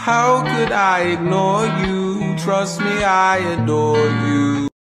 How could I ignore you? Trust me, I adore you.